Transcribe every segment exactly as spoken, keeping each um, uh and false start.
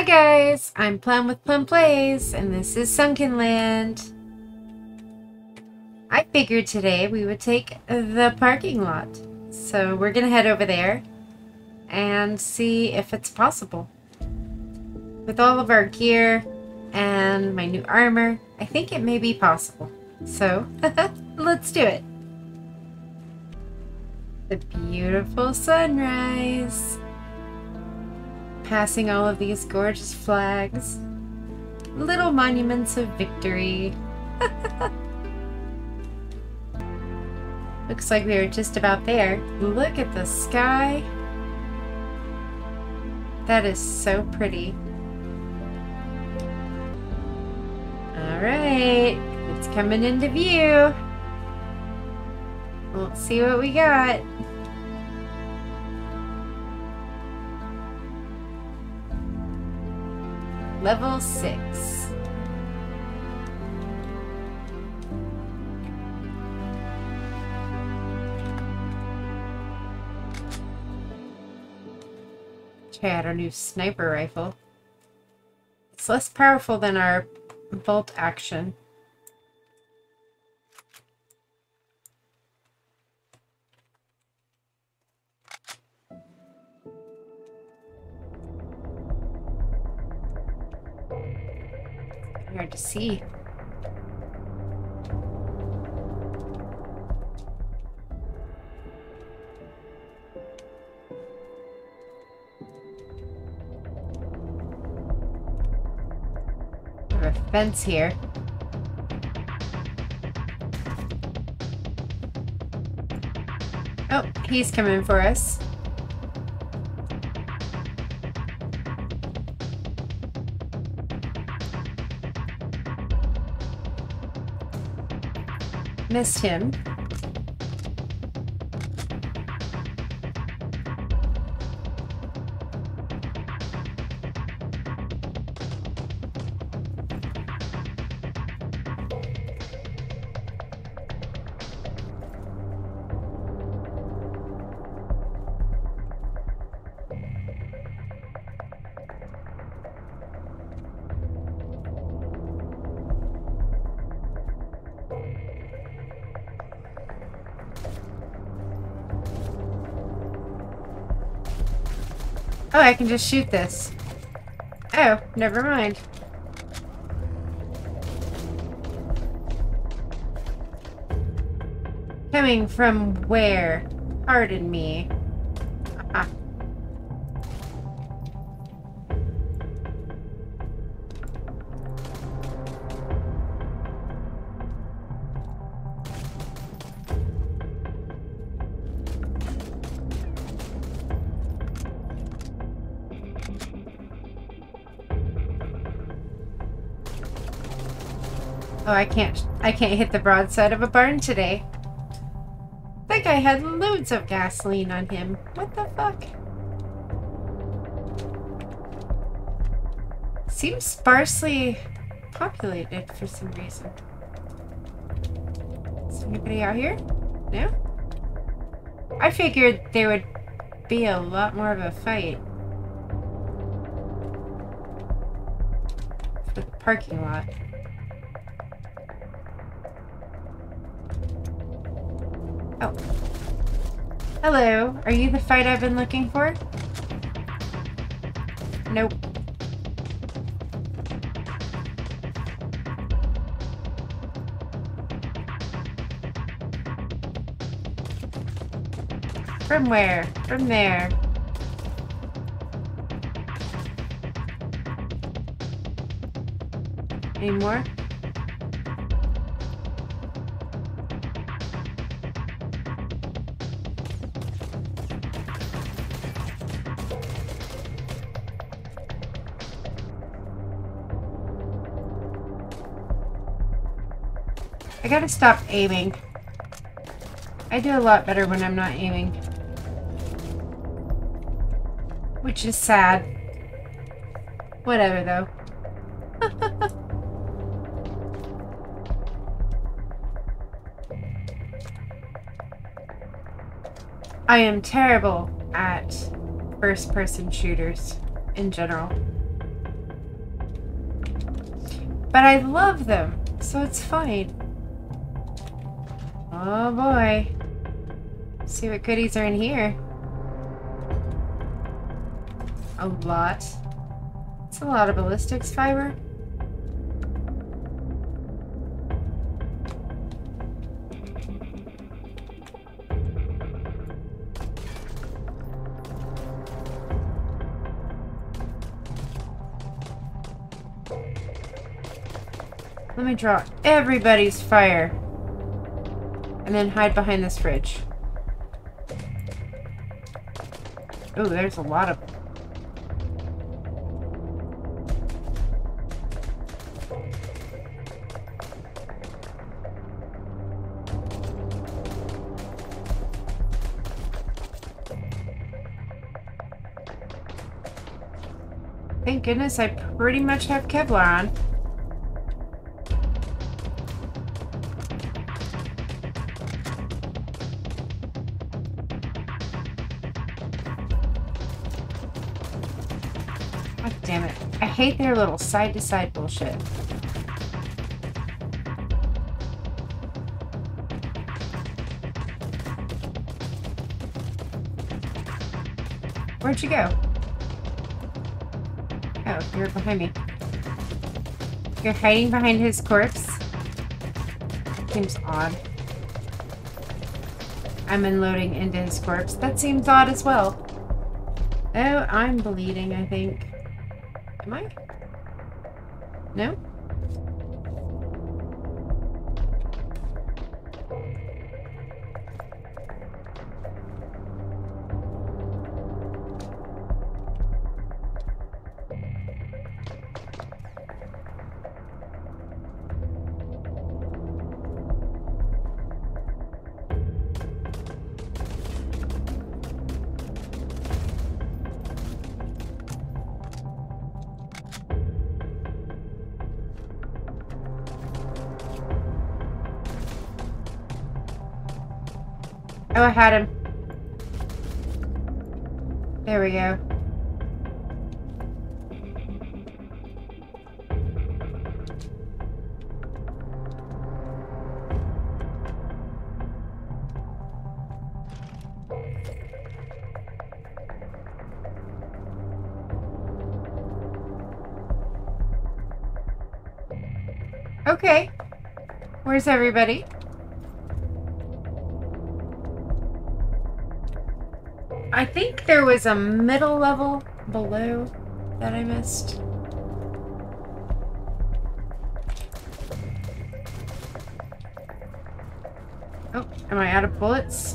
Hi guys, I'm Plum with Plum Plays, and this is Sunkenland. I figured today we would take the parking lot. So we're gonna head over there and see if it's possible. With all of our gear and my new armor, I think it may be possible. So, let's do it. The beautiful sunrise. Passing all of these gorgeous flags. Little monuments of victory. Looks like we are just about there. Look at the sky. That is so pretty. Alright, it's coming into view. Let's see what we got. Level six. Try out our new sniper rifle. It's less powerful than our bolt action. Hard to see. We have a fence here. Oh, he's coming for us. Missed him. Oh, I can just shoot this. Oh, never mind. Coming from where? Pardon me. Ah. Oh, I can't, I can't hit the broadside of a barn today. That guy had loads of gasoline on him. What the fuck? Seems sparsely populated for some reason. Is anybody out here? No? I figured there would be a lot more of a fight. For the parking lot. Oh. Hello. Are you the fight I've been looking for? Nope. From where? From there. Any more? I gotta stop aiming. I do a lot better when I'm not aiming. Which is sad. Whatever, though. I am terrible at first-person shooters in general. But I love them, so it's fine. Oh boy. Let's see what goodies are in here. A lot. It's a lot of ballistics fiber. Let me draw everybody's fire. And then hide behind this fridge. Oh, there's a lot of them. Thank goodness I pretty much have Kevlar on. God damn it. I hate their little side-to-side bullshit. Where'd you go? Oh, you're behind me. You're hiding behind his corpse? Seems odd. I'm unloading into his corpse. That seems odd as well. Oh, I'm bleeding, I think. Am I? No? Oh, I had him. There we go. Okay. Where's everybody? I think there was a middle level below that I missed. Oh, am I out of bullets?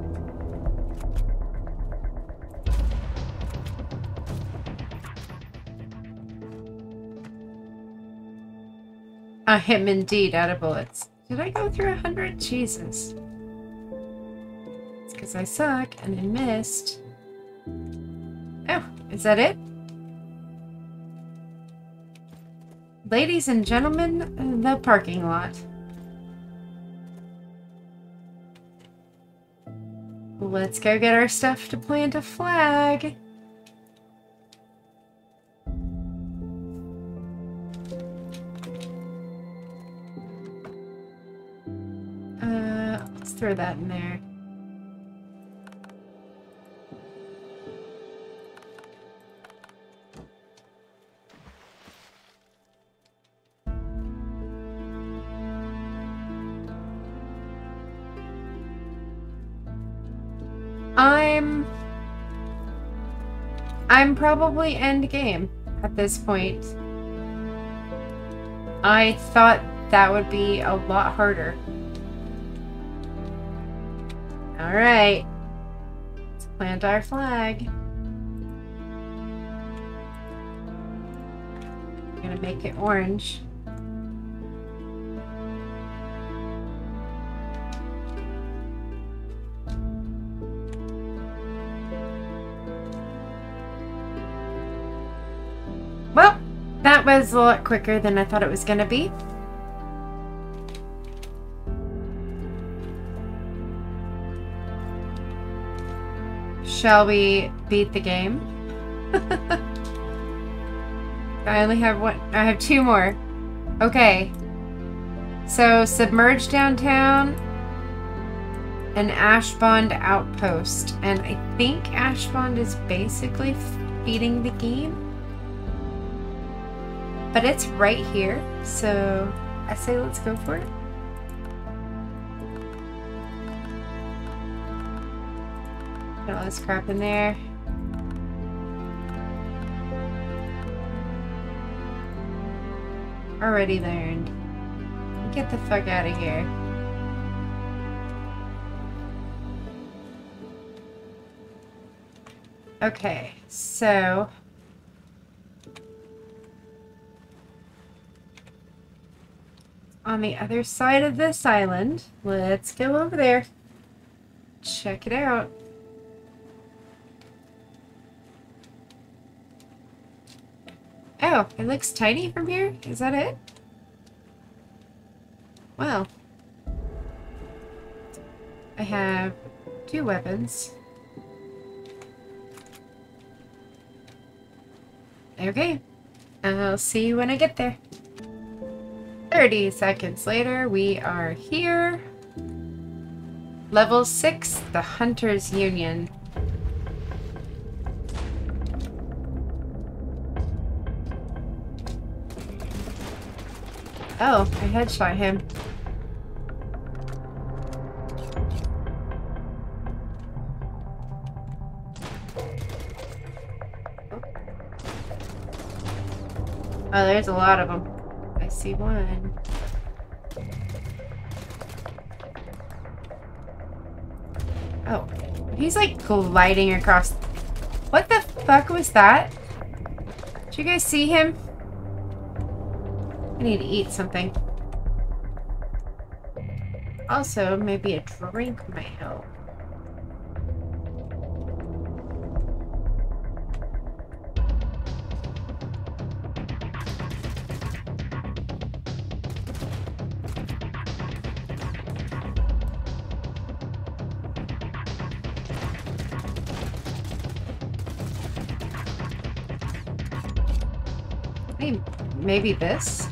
I am indeed out of bullets. Did I go through a hundred? Jesus. Because I suck and I missed. Oh, is that it? Ladies and gentlemen, the parking lot. Let's go get our stuff to plant a flag. Uh, let's throw that in there. I'm... I'm probably end game at this point. I thought that would be a lot harder. Alright. Let's plant our flag. I'm gonna make it orange. Well, that was a lot quicker than I thought it was going to be. Shall we beat the game? I only have one. I have two more. Okay. So, submerged downtown, an ASHBOND outpost. And I think ASHBOND is basically feeding the game. But it's right here, so I say let's go for it. Got all this crap in there. Already learned. Get the fuck out of here. Okay, so on the other side of this island, let's go over there. Check it out. Oh, it looks tiny from here? Is that it? Well, I have two weapons. Okay, I'll see you when I get there. thirty seconds later, we are here. Level six, the Hunter's Union. Oh, I headshot him. Oh, there's a lot of them. I see one. Oh, he's like gliding across. What the fuck was that? Did you guys see him? I need to eat something. Also, maybe a drink might help. Maybe, maybe this?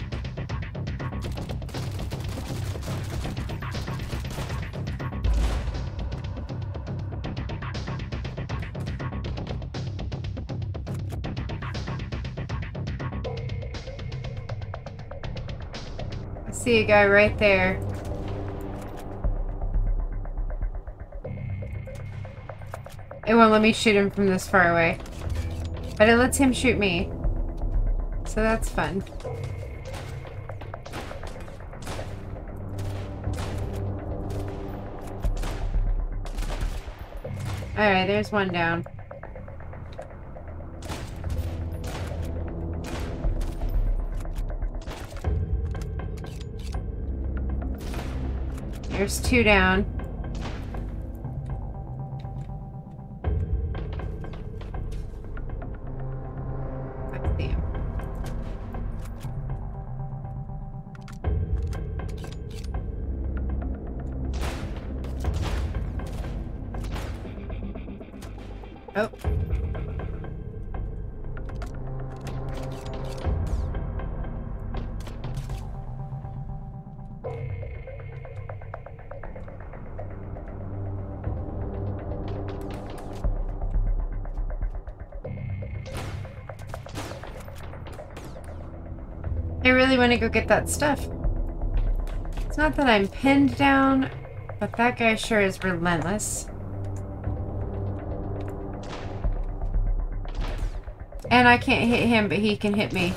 I see a guy right there. It won't let me shoot him from this far away. But it lets him shoot me. So that's fun. Alright, there's one down. There's two down. I see him. Oh. I really want to go get that stuff. It's not that I'm pinned down, but that guy sure is relentless. And I can't hit him, but he can hit me.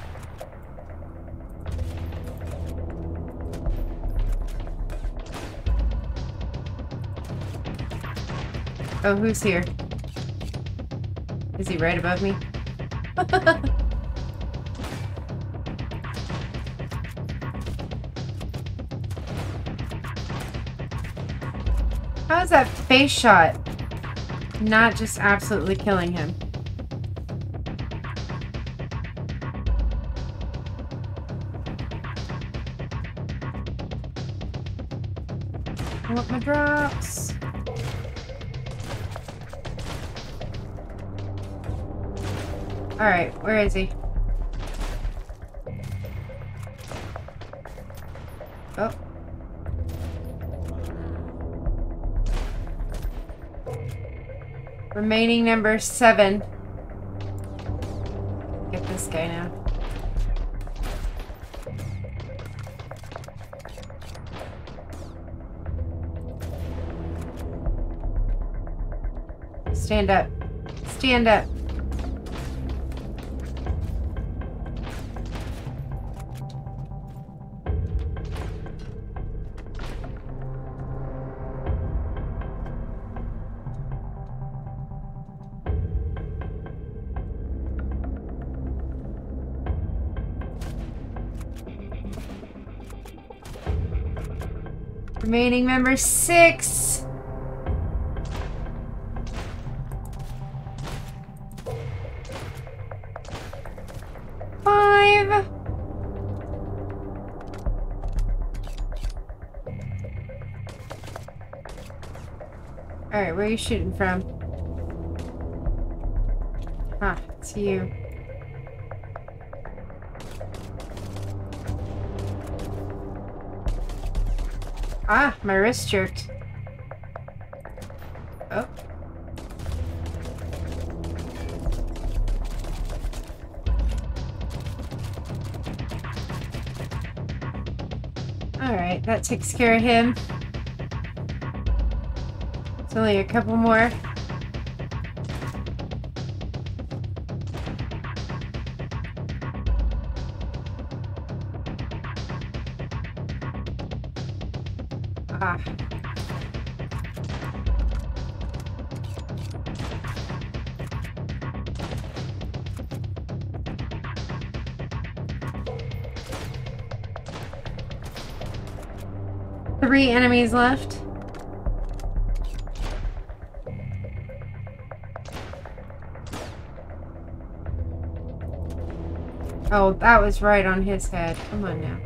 Oh, who's here? Is he right above me? How is that face shot not just absolutely killing him? I want my drops. Alright, where is he? Oh. Remaining number seven. Get this guy now. Stand up. Stand up. Remaining member six. Five. Alright, where are you shooting from? Ah, it's you. Ah, my wrist jerked. Oh. Alright, that takes care of him. It's only a couple more. Ah. Three enemies left. Oh, that was right on his head. Come on now.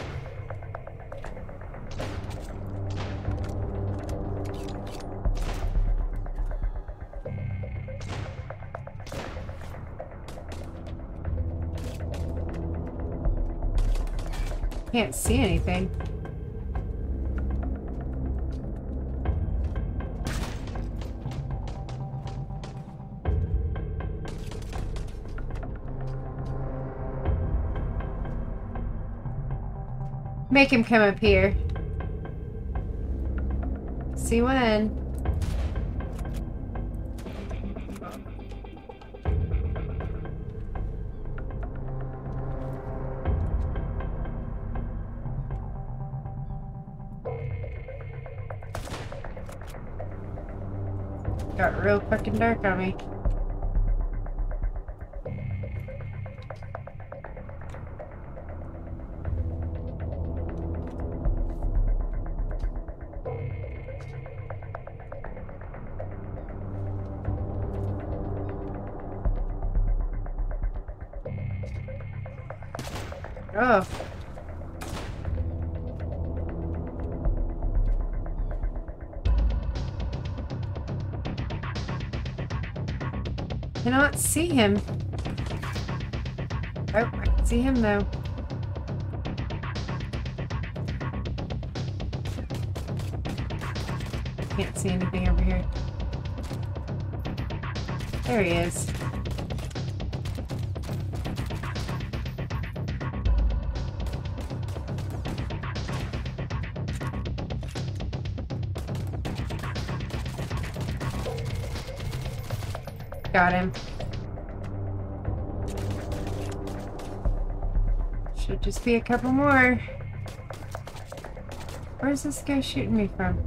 Can't see anything. Make him come up here. See when. Got real fucking dark on me. Oh. Cannot see him. Oh, I can see him though. Can't see anything over here. There he is. Got him. Should just be a couple more. Where's this guy shooting me from?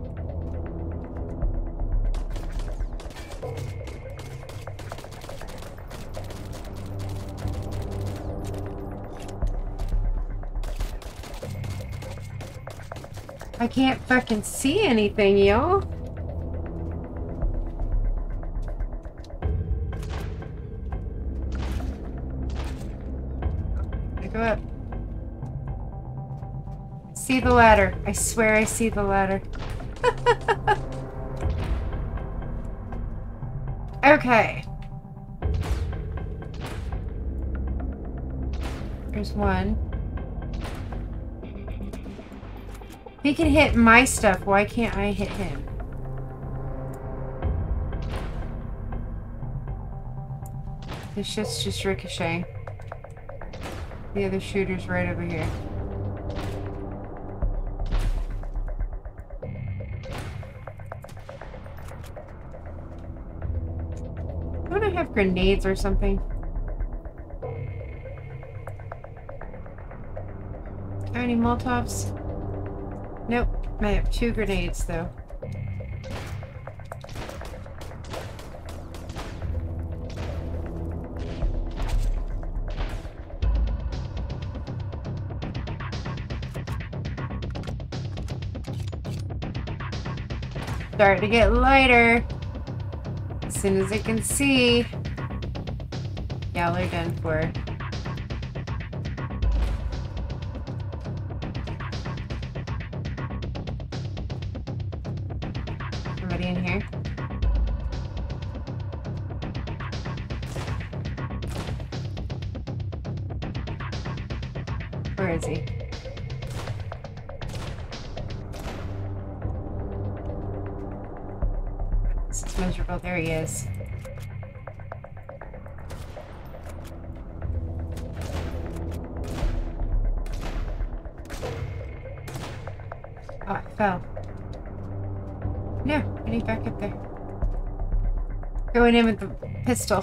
I can't fucking see anything, y'all. Go up. See the ladder. I swear I see the ladder. Okay. There's one. He can hit my stuff. Why can't I hit him? This shit's just ricocheting. The other shooter's right over here. Don't I have grenades or something? Any Molotovs? Nope. I have two grenades though. Starting to get lighter. As soon as I can see. Y'all are done for. Somebody in here? Where is he? This is miserable. There he is. Oh, it fell. No, I need back up there. Going in with the pistol.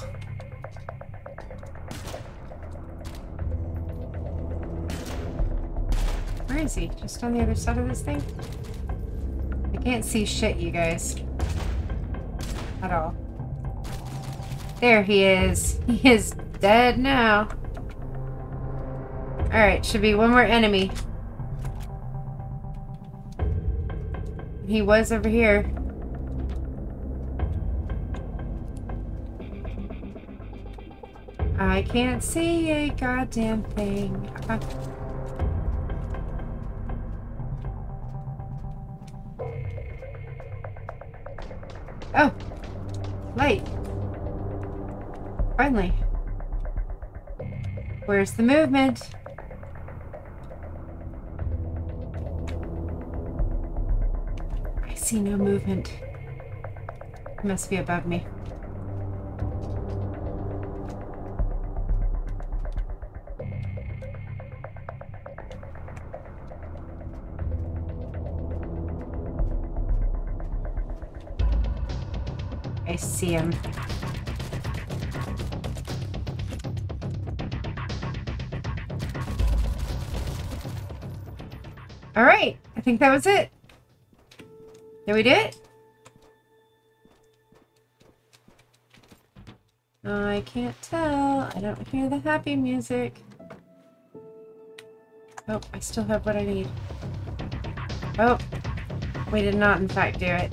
Where is he? Just on the other side of this thing? I can't see shit, you guys. At all. There he is. He is dead now. Alright, should be one more enemy. He was over here. I can't see a goddamn thing. Uh, oh! Light. Finally. Where's the movement? I see no movement. It must be above me. I see him. All right, I think that was it. Did we do it? I can't tell. I don't hear the happy music. Oh, I still have what I need. Oh, we did not in fact do it.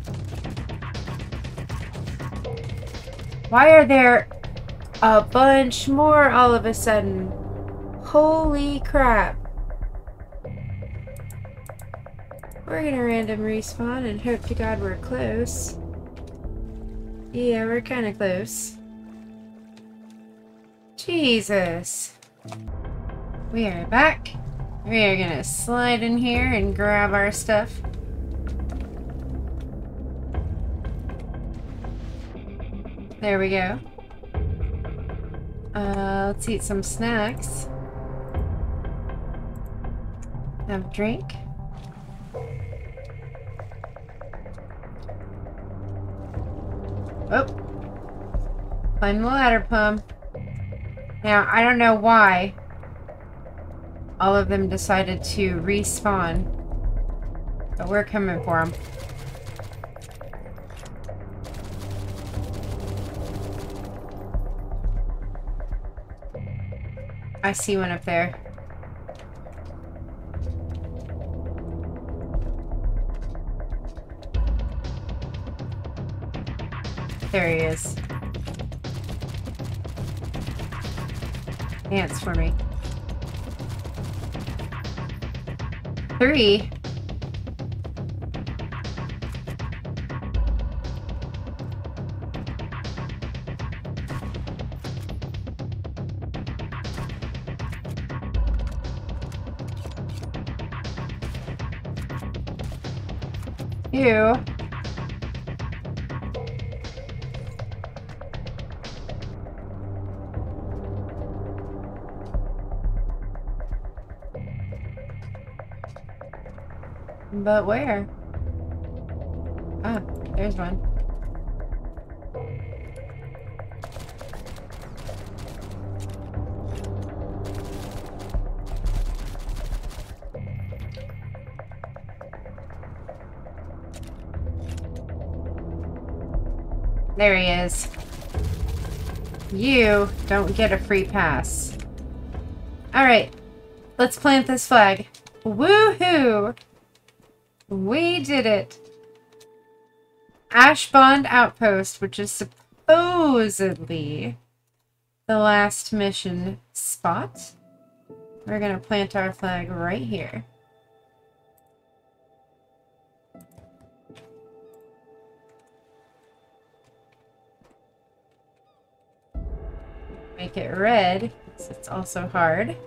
Why are there a bunch more all of a sudden? Holy crap. We're gonna random respawn and hope to God we're close. Yeah, we're kinda close. Jesus. We are back. We are gonna slide in here and grab our stuff. There we go. Uh, let's eat some snacks. Have a drink. Oh. Climb the ladder, Plum. Now, I don't know why all of them decided to respawn, but we're coming for them. I see one up there. There he is. Dance for me. Three. Ew. But where? Ah, there's one. There he is. You don't get a free pass. Alright, let's plant this flag. Woohoo! We did it! ASHBOND Outpost, which is supposedly the last mission spot. We're gonna plant our flag right here. Make it red, because it's also hard.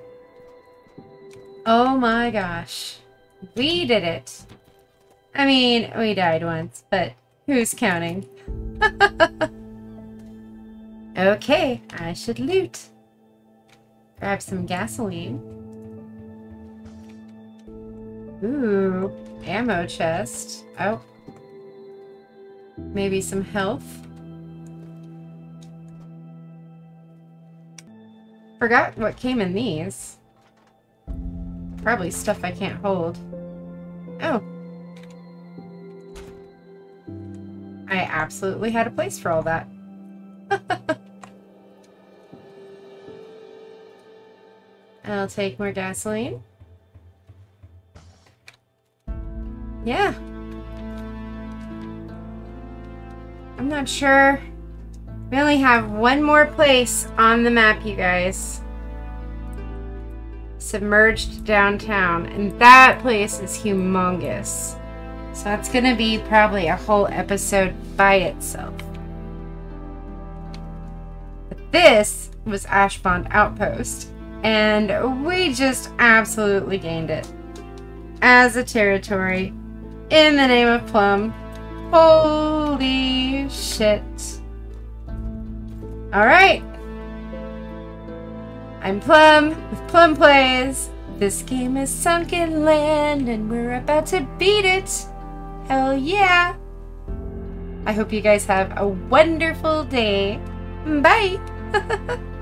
Oh my gosh. We did it! I mean, we died once, but who's counting? Okay, I should loot. Grab some gasoline. Ooh, ammo chest. Oh. Maybe some health. Forgot what came in these. Probably stuff I can't hold. Oh. I absolutely had a place for all that. I'll take more gasoline. Yeah. I'm not sure. We only have one more place on the map, you guys. Submerged downtown. And that place is humongous. So that's gonna be probably a whole episode by itself. But this was ASHBOND Outpost. And we just absolutely gained it. As a territory. In the name of Plum. Holy shit. Alright. I'm Plum with Plum Plays. This game is Sunkenland and we're about to beat it. Hell yeah. I hope you guys have a wonderful day. Bye.